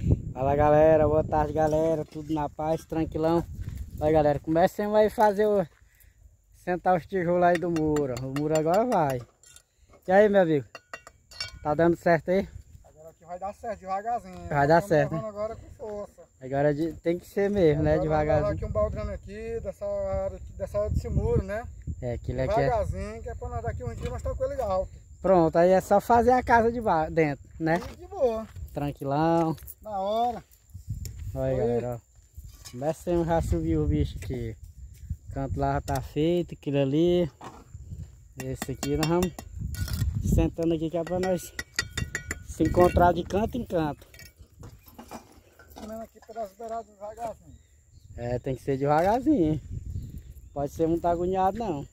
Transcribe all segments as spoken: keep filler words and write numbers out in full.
Fala galera, boa tarde galera, tudo na paz, tranquilão. Vai galera, comecemos aí a fazer o... sentar os tijolos aí do muro. O muro agora vai. E aí meu amigo, tá dando certo aí? Agora aqui vai dar certo, devagarzinho. Vai dar certo, né? Agora com força. Agora de... tem que ser mesmo, né? Devagarzinho. Aqui um baldrame aqui, dessa área, dessa área desse muro, né? É, aquilo aqui é... Devagarzinho, que é pra nós daqui uns dias nós estamos com ele alto. Pronto, aí é só fazer a casa de baixo, dentro, né? E de boa. Tranquilão. Na hora. Olha aí, galera, ó. Comecemos já a subir o bicho aqui. O canto lá já tá feito, aquilo ali. Esse aqui nós vamos sentando aqui que é pra nós se encontrar de canto em canto. Comendo aqui pelas beiradas devagarzinho. É, tem que ser devagarzinho, hein? Pode ser muito agoniado não.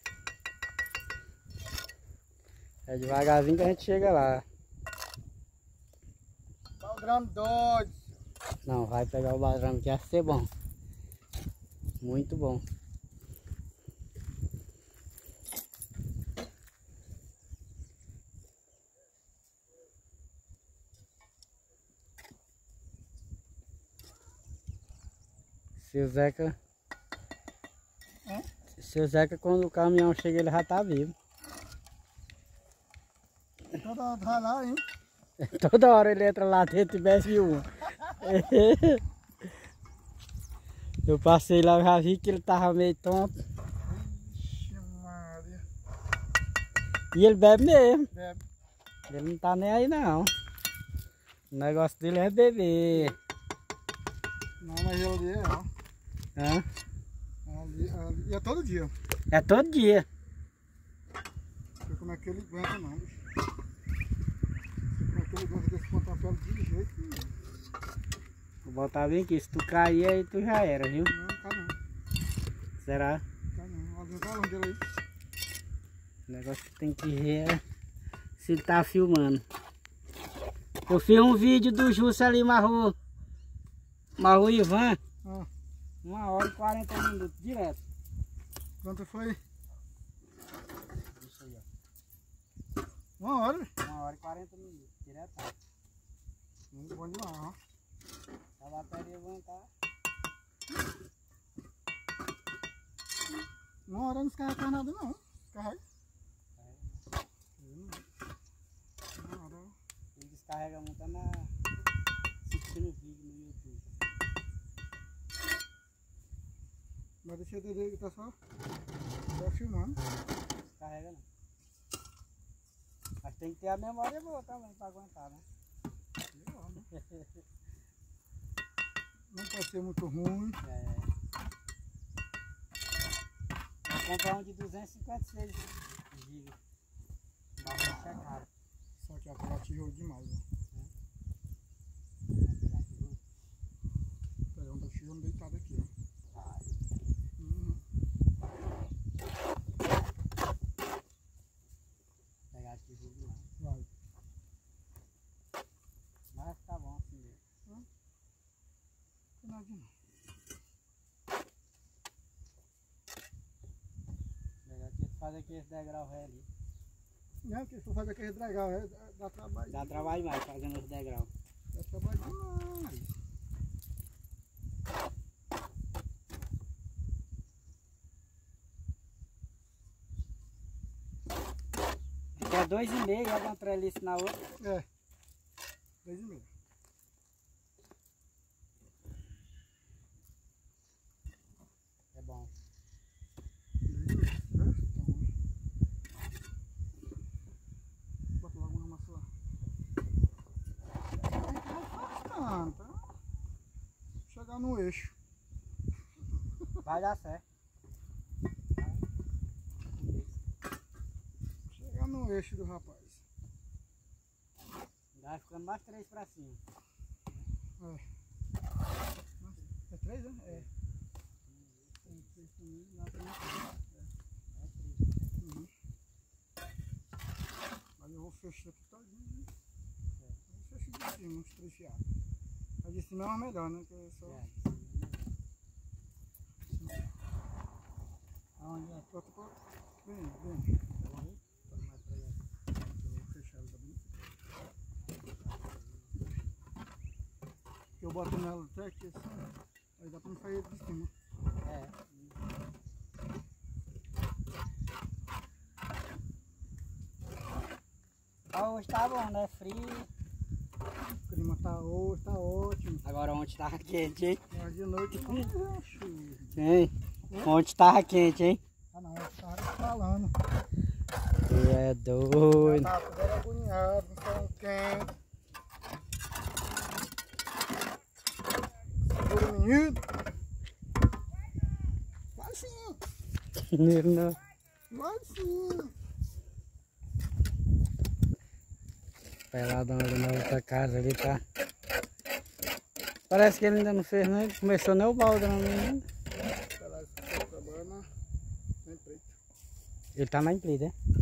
É devagarzinho que a gente chega lá. Baldrame doido. Não, vai pegar o baldrame que vai ser bom. Muito bom. Seu Zeca... Hã? Seu Zeca, quando o caminhão chega, ele já tá vivo. Toda hora vai lá, hein? Toda hora ele entra lá dentro e bebe uma. Eu passei lá e já vi que ele tava meio tonto. Ixi, Maria. E ele bebe mesmo. Bebe. Ele não tá nem aí não. O negócio dele é beber. Não, mas ele ali é, ó. Hã? Ali, ali. E é todo dia. É todo dia. Não sei como é que ele aguenta não, bicho. Como é que ele aguenta desse pontapé de jeito nenhum. Vou botar bem aqui, se tu cair aí tu já era, viu? Não, tá não. Será? Tá não. Olha o balão dele aí. O negócio que tem que ver é se ele tá filmando. Eu fiz um vídeo do Justo ali, Marru. Marru Ivan. Ah. Uma hora e quarenta minutos, direto. Quanto foi? Isso aí, ó. Uma hora? Uma hora e quarenta minutos, direto. Muito bom demais, ó. A bateria vai estar. Uma hora não descarrega nada não. Descarrega. Uma hora. Ele descarrega muito na... assistindo vídeo no YouTube. Mas deixa eu dizer que tá só, só filmando. Descarrega não. Mas tem que ter a memória boa também para aguentar, né? Não pode ser muito ruim. É. Vou comprar um de duzentos e cinquenta e seis gigas. Bastante é caro. Só que ela tijolo demais, ó. Pegar um tijolo deitado aqui, ó. Uhum. Pegar tijolo lá. Vai. Mas tá bom assim mesmo. Hum? Não nada não. Melhor que fazer aquele degrau ré ali. Não, que se for fazer aquele dragão, é, dá, dá trabalho. Dá trabalho mais fazendo os degraus. Dá trabalho demais. Aqui é dois e meio, olha uma trelice na outra. É. Dois e meio. É bom. Dois e meio, né? Então. Bota logo uma massa lá. Não, tá? Chegar no eixo. Vai dar certo. Chegar no eixo do rapaz. Vai ficando mais três pra cima. É. É três, né? É. Tem três também, lá também. É três. Uhum. Mas eu vou fechar aqui todinho, né? É. Eu fecho de cima, uns três fiados. A de cima é uma melhor, né? Que é só... É. Aonde é? Bota pra... Vem, vem. Que eu boto nela até aqui assim, aí dá pra não sair de cima. É. Ah, hoje tá bom, né? Frio. O clima tá hoje, tá ótimo. Agora ontem tava quente, hein? Mas de noite não é chuva. Hein? Ontem tava quente, hein? Ah não, os caras falando. Tu é doido. Já tá tudo agoniado, então quente. Segura o menino. Vai sim, Ele não. vai sim. Peladão ali na outra casa ali, tá? Parece que ele ainda não fez, né? Ele começou nem o balde não ainda. Ela trabalha na empresa. Ele tá na empresa, né?